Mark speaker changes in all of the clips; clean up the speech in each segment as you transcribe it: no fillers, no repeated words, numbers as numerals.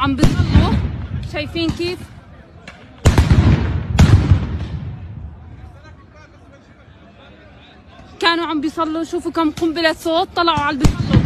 Speaker 1: عم بيصلوا، شايفين كيف؟ كانوا عم بيصلوا، شوفوا كم قنبلة صوت طلعوا على البيصلوا.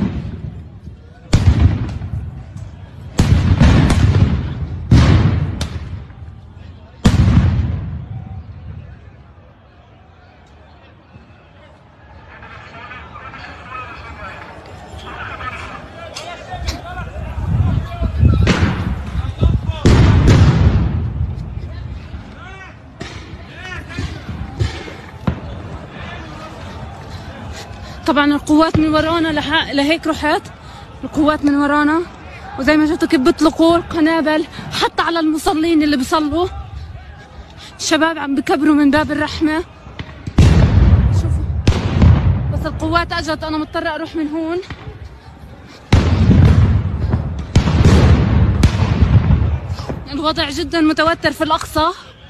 Speaker 1: طبعا القوات من ورانا، لهيك رحت القوات من ورانا، وزي ما شفتوا كيف بيطلقوا القنابل حتى على المصلين اللي بيصلوا. الشباب عم بكبروا من باب الرحمة. شوفوا بس القوات اجت، انا مضطرة اروح من هون. الوضع جدا متوتر في الأقصى.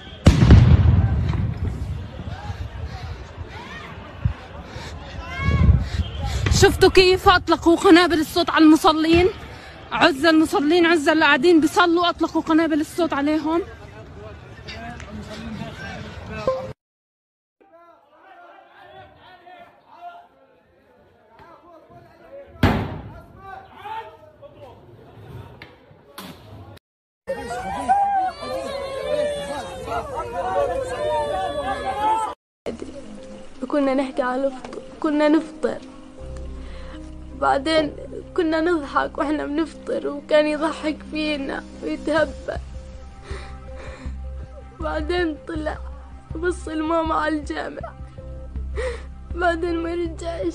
Speaker 1: شفتوا كيف اطلقوا قنابل الصوت على المصلين؟ عزة المصلين، عزة اللي قاعدين بيصلوا، اطلقوا قنابل الصوت عليهم.
Speaker 2: كنا نحكي على الفطر، كنا نفطر، بعدين كنا نضحك واحنا بنفطر وكان يضحك فينا ويتهبل. بعدين طلع بص الماما على الجامع، بعدين ما رجعش.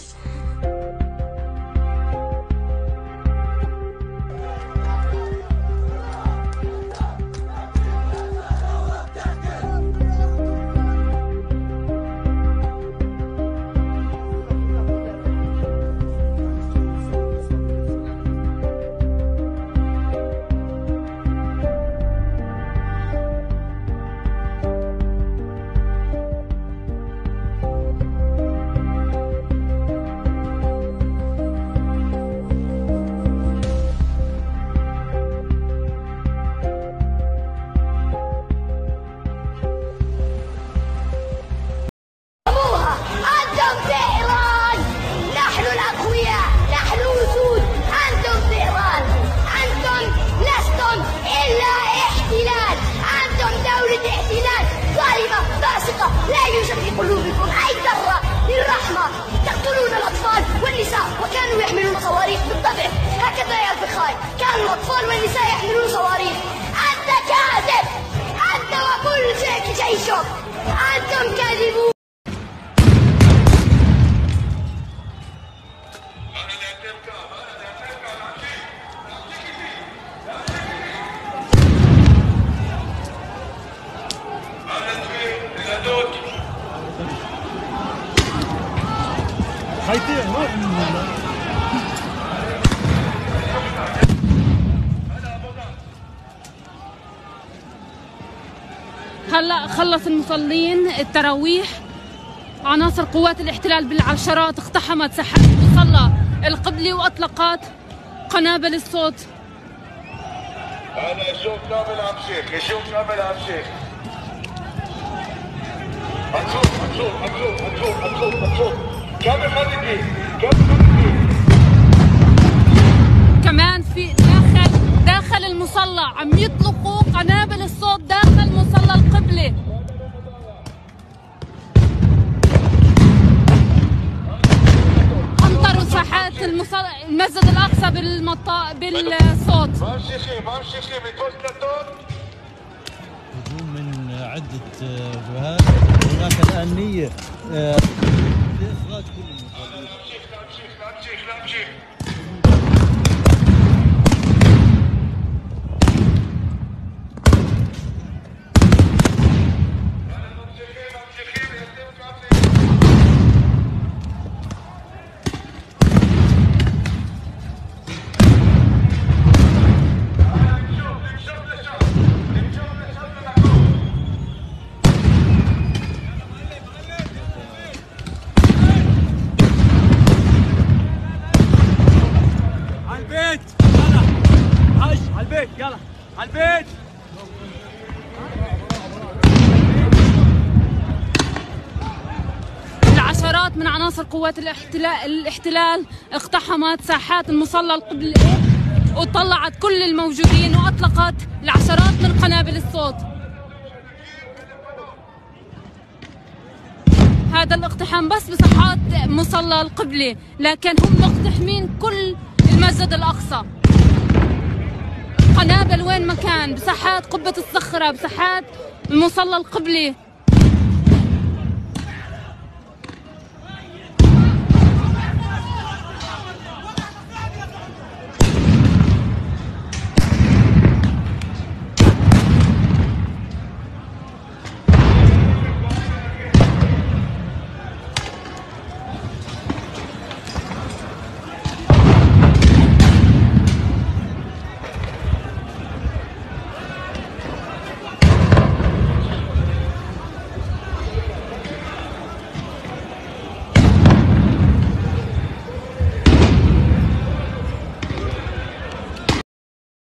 Speaker 3: لا يوجد في قلوبكم أي ذرة للرحمة، تقتلون الأطفال والنساء وكانوا يحملون صواريخ. بالطبع هكذا يا أخوي، كانوا الأطفال والنساء يحملون صواريخ. أنت كاذب، أنت وكل جيشك، أنتم كاذبون.
Speaker 1: هلا خلص المصلين التراويح، عناصر قوات الاحتلال بالعشرات اقتحمت ساحات المصلى القبلي واطلقت قنابل الصوت.
Speaker 4: هذا الشوط كامل عم شيخ، الشوط كامل عم شيخ. هتشوف كامل خليكي،
Speaker 1: كمان في داخل المصلى عم يطلقوا قنابل الصوت داخل مصلى القبلة. امطروا ساحات المسجد الاقصى بالصوت.
Speaker 4: بمشي
Speaker 5: هجوم من عدة جهات، هناك الآن نية لإخراج كل المصابين.
Speaker 6: البيت يلا على البيت.
Speaker 1: العشرات من عناصر قوات الاحتلال اقتحمت ساحات المصلى القبلي وطلعت كل الموجودين وأطلقت العشرات من قنابل الصوت. هذا الاقتحام بس بساحات مصلى القبلي، لكن هم مقتحمين كل المسجد الأقصى. قنابل وين ما كان، بساحات قبة الصخرة، بساحات المصلى القبلي.